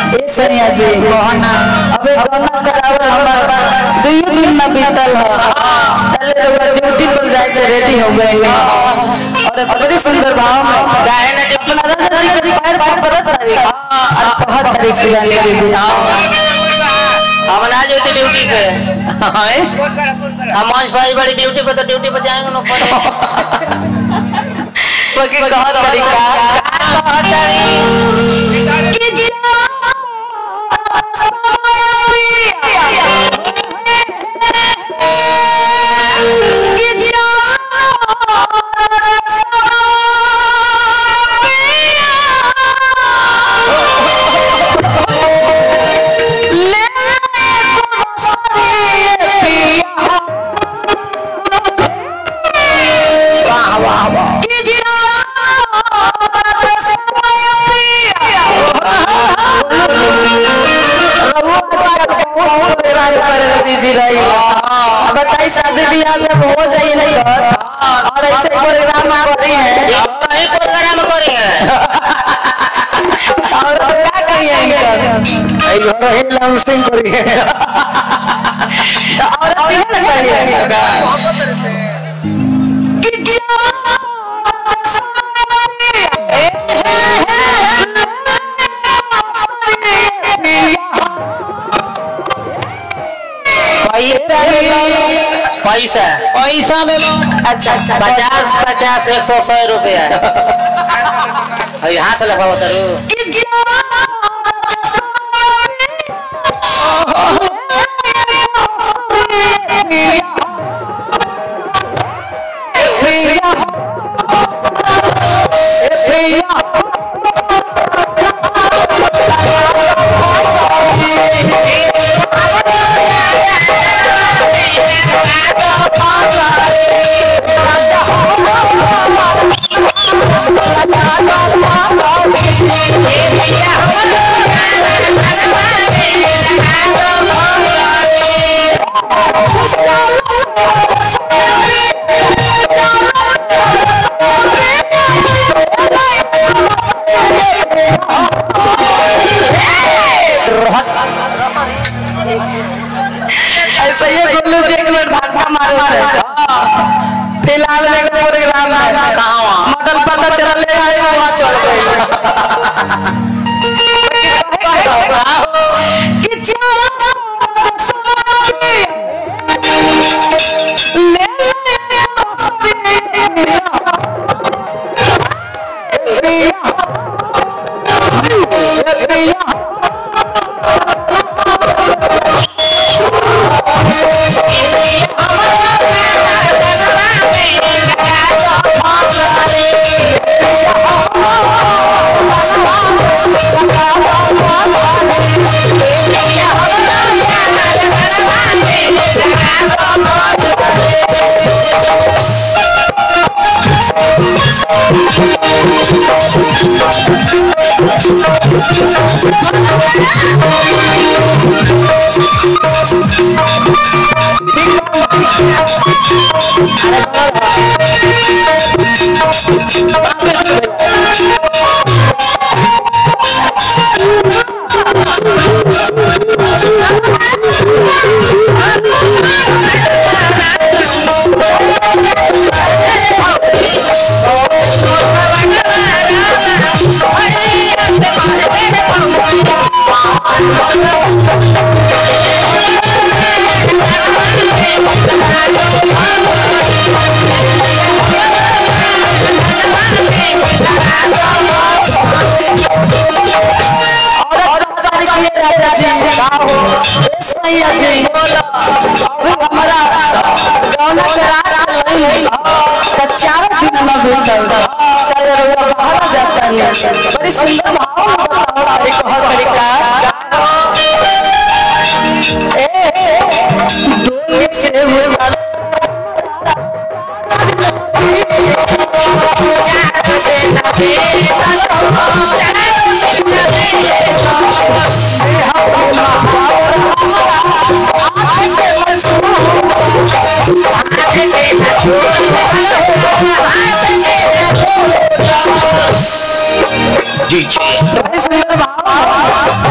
ए सैया जी कहना अबे गाना करावल हमार 2 दिन में बीतल है तले ड्यूटी पर जाए के रेडी हो गए और बड़ी सुंदर भाव में गाए ना अपना राजा जी के पैर बात करत रही और कहत रही सिवाने के दिन हम ना जो ड्यूटी पे हम आज भाई बड़ी ड्यूटी पे तो ड्यूटी पे जाएंगे ना पके कहत तरीका बताइए शादी ब्याह जब हो जाए नहीं और ऐसे प्रोग्राम कर रही है प्रोग्राम कर रही है और क्या करिए घर है लॉन्चिंग करी है और क्या करिए पैसा पैसा ले लो अच्छा 50 100 100 रुपया हाथ लगाओ तरू ऐसा ही गोलू जी एक मिनट भागवा मारो फिलहाल में प्रोग्राम कहां मॉडल पता चल ले सुबह चल बड़ी सुंदर भाव एक और तरीका डोंगे से हुए वाला जी बड़ी सुंदर भाव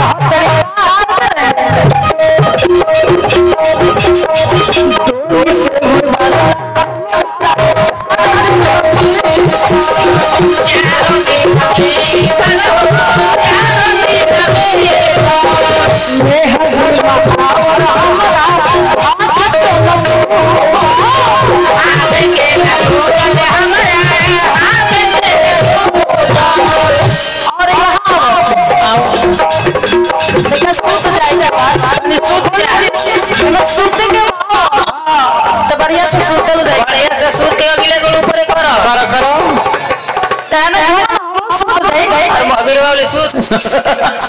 सूते के तो बढ़िया से सूतल जाए बढ़िया से सूत के अगले गोल ऊपर एक करो करो ताना सूत जाए और महावीर वाले सूत